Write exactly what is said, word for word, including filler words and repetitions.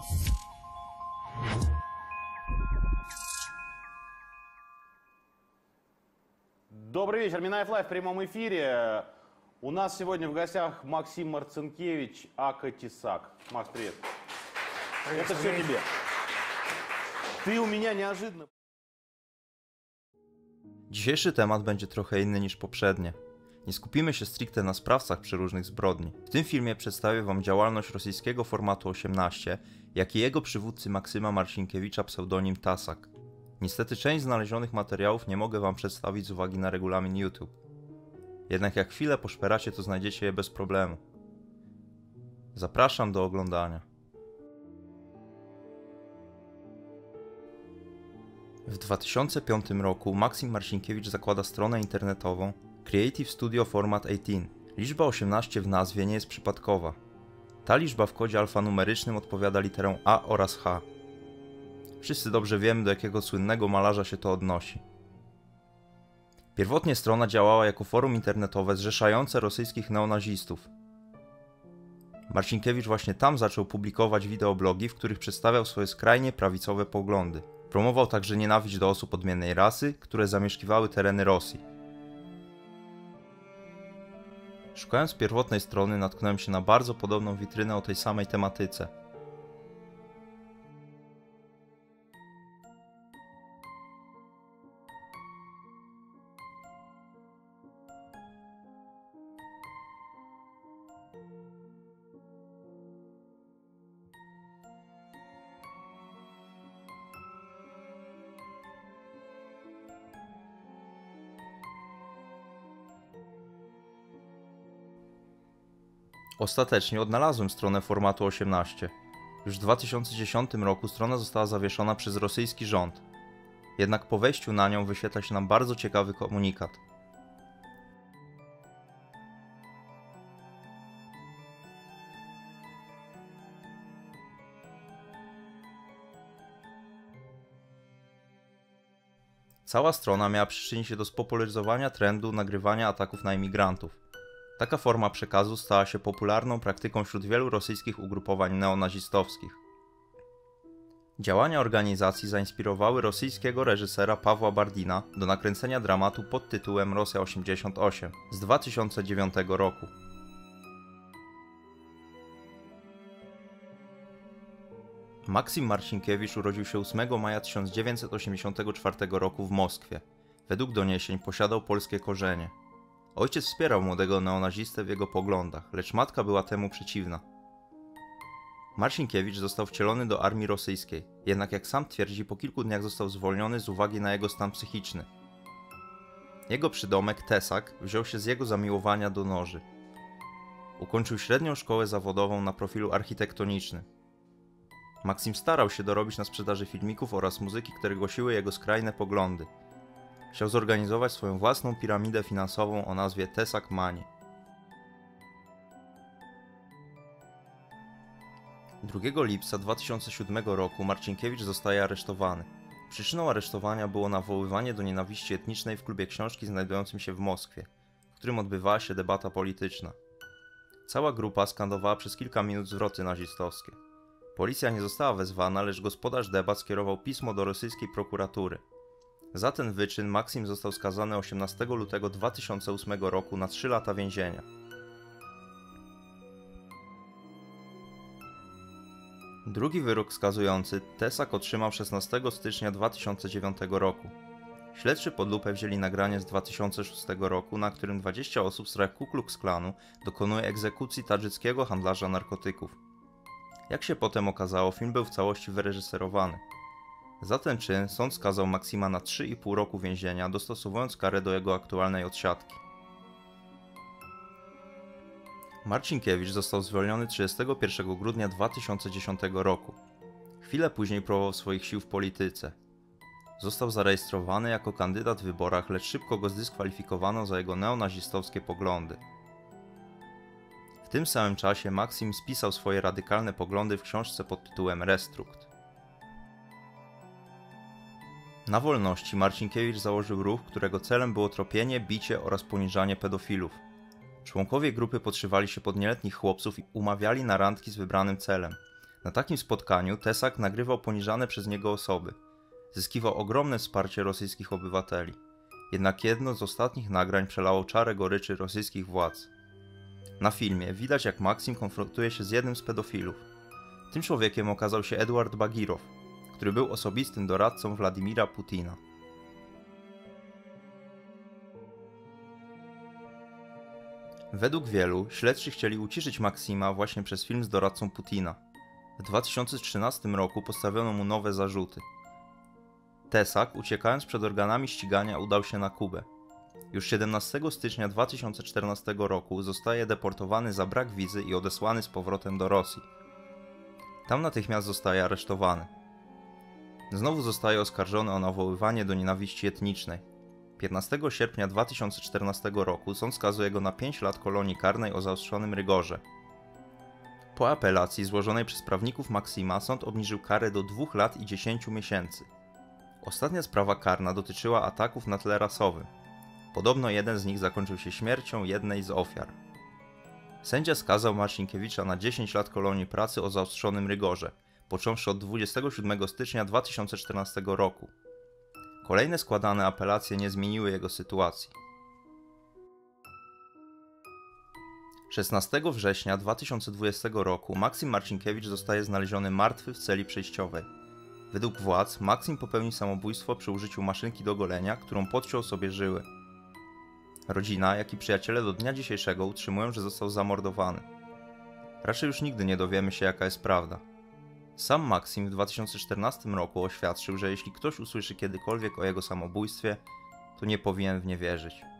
Добрый вечер, Минаев Лайв в прямом эфире. У нас сегодня в гостях Максим Марцинкевич, ака Тесак. Макс, привет. Привет. Это все тебе. Ty u mnie неожиданно. Dzisiejszy temat będzie trochę inny niż poprzednie. Nie skupimy się stricte na sprawcach przeróżnych zbrodni. W tym filmie przedstawię wam działalność rosyjskiego formatu osiemnaście, jak i jego przywódcy Maksyma Marcinkiewicza pseudonim Tasak. Niestety część znalezionych materiałów nie mogę wam przedstawić z uwagi na regulamin YouTube. Jednak jak chwilę poszperacie, to znajdziecie je bez problemu. Zapraszam do oglądania. W dwa tysiące piątym roku Maksym Marcinkiewicz zakłada stronę internetową Creative Studio Format osiemnaście. Liczba osiemnaście w nazwie nie jest przypadkowa. Ta liczba w kodzie alfanumerycznym odpowiada literą A oraz H. Wszyscy dobrze wiemy, do jakiego słynnego malarza się to odnosi. Pierwotnie strona działała jako forum internetowe zrzeszające rosyjskich neonazistów. Marcinkiewicz właśnie tam zaczął publikować wideoblogi, w których przedstawiał swoje skrajnie prawicowe poglądy. Promował także nienawiść do osób odmiennej rasy, które zamieszkiwały tereny Rosji. Szukając pierwotnej strony, natknąłem się na bardzo podobną witrynę o tej samej tematyce. Ostatecznie odnalazłem stronę formatu osiemnaście. Już w dwa tysiące dziesiątym roku strona została zawieszona przez rosyjski rząd. Jednak po wejściu na nią wyświetla się nam bardzo ciekawy komunikat. Cała strona miała przyczynić się do spopularyzowania trendu nagrywania ataków na imigrantów. Taka forma przekazu stała się popularną praktyką wśród wielu rosyjskich ugrupowań neonazistowskich. Działania organizacji zainspirowały rosyjskiego reżysera Pawła Bardina do nakręcenia dramatu pod tytułem Rosja osiemdziesiąt osiem z dwa tysiące dziewiątego roku. Maksym Marcinkiewicz urodził się ósmego maja tysiąc dziewięćset osiemdziesiątego czwartego roku w Moskwie. Według doniesień posiadał polskie korzenie. Ojciec wspierał młodego neonazistę w jego poglądach, lecz matka była temu przeciwna. Marcinkiewicz został wcielony do armii rosyjskiej, jednak jak sam twierdzi, po kilku dniach został zwolniony z uwagi na jego stan psychiczny. Jego przydomek Tesak wziął się z jego zamiłowania do noży. Ukończył średnią szkołę zawodową na profilu architektonicznym. Maksym starał się dorobić na sprzedaży filmików oraz muzyki, które głosiły jego skrajne poglądy. Chciał zorganizować swoją własną piramidę finansową o nazwie Tesak Money. drugiego lipca dwa tysiące siódmego roku Marcinkiewicz zostaje aresztowany. Przyczyną aresztowania było nawoływanie do nienawiści etnicznej w klubie książki znajdującym się w Moskwie, w którym odbywała się debata polityczna. Cała grupa skandowała przez kilka minut zwroty nazistowskie. Policja nie została wezwana, lecz gospodarz debat skierował pismo do rosyjskiej prokuratury. Za ten wyczyn Maksym został skazany osiemnastego lutego dwa tysiące ósmego roku na trzy lata więzienia. Drugi wyrok skazujący Tesak otrzymał szesnastego stycznia dwa tysiące dziewiątego roku. Śledczy pod lupę wzięli nagranie z dwa tysiące szóstego roku, na którym dwadzieścia osób z Ku Klux Klanu dokonuje egzekucji tadżyckiego handlarza narkotyków. Jak się potem okazało, film był w całości wyreżyserowany. Za ten czyn sąd skazał Maksyma na trzy i pół roku więzienia, dostosowując karę do jego aktualnej odsiadki. Marcinkiewicz został zwolniony trzydziestego pierwszego grudnia dwa tysiące dziesiątego roku. Chwilę później próbował swoich sił w polityce. Został zarejestrowany jako kandydat w wyborach, lecz szybko go zdyskwalifikowano za jego neonazistowskie poglądy. W tym samym czasie Maksym spisał swoje radykalne poglądy w książce pod tytułem Restrukt. Na wolności Marcinkiewicz założył ruch, którego celem było tropienie, bicie oraz poniżanie pedofilów. Członkowie grupy podszywali się pod nieletnich chłopców i umawiali na randki z wybranym celem. Na takim spotkaniu Tesak nagrywał poniżane przez niego osoby. Zyskiwał ogromne wsparcie rosyjskich obywateli. Jednak jedno z ostatnich nagrań przelało czarę goryczy rosyjskich władz. Na filmie widać, jak Maksim konfrontuje się z jednym z pedofilów. Tym człowiekiem okazał się Eduard Bagirow, który był osobistym doradcą Władimira Putina. Według wielu, śledczy chcieli uciszyć Maksima właśnie przez film z doradcą Putina. W dwa tysiące trzynastym roku postawiono mu nowe zarzuty. Tesak, uciekając przed organami ścigania, udał się na Kubę. Już siedemnastego stycznia dwa tysiące czternastego roku zostaje deportowany za brak wizy i odesłany z powrotem do Rosji. Tam natychmiast zostaje aresztowany. Znowu zostaje oskarżony o nawoływanie do nienawiści etnicznej. piętnastego sierpnia dwa tysiące czternastego roku sąd skazuje go na pięć lat kolonii karnej o zaostrzonym rygorze. Po apelacji złożonej przez prawników Maksima sąd obniżył karę do dwóch lat i dziesięciu miesięcy. Ostatnia sprawa karna dotyczyła ataków na tle rasowym. Podobno jeden z nich zakończył się śmiercią jednej z ofiar. Sędzia skazał Marcinkiewicza na dziesięć lat kolonii pracy o zaostrzonym rygorze, począwszy od dwudziestego siódmego stycznia dwa tysiące czternastego roku. Kolejne składane apelacje nie zmieniły jego sytuacji. szesnastego września dwa tysiące dwudziestego roku Maksim Marcinkiewicz zostaje znaleziony martwy w celi przejściowej. Według władz Maksim popełnił samobójstwo przy użyciu maszynki do golenia, którą podciął sobie żyły. Rodzina, jak i przyjaciele do dnia dzisiejszego utrzymują, że został zamordowany. Raczej już nigdy nie dowiemy się, jaka jest prawda. Sam Maksim w dwa tysiące czternastym roku oświadczył, że jeśli ktoś usłyszy kiedykolwiek o jego samobójstwie, to nie powinien w nie wierzyć.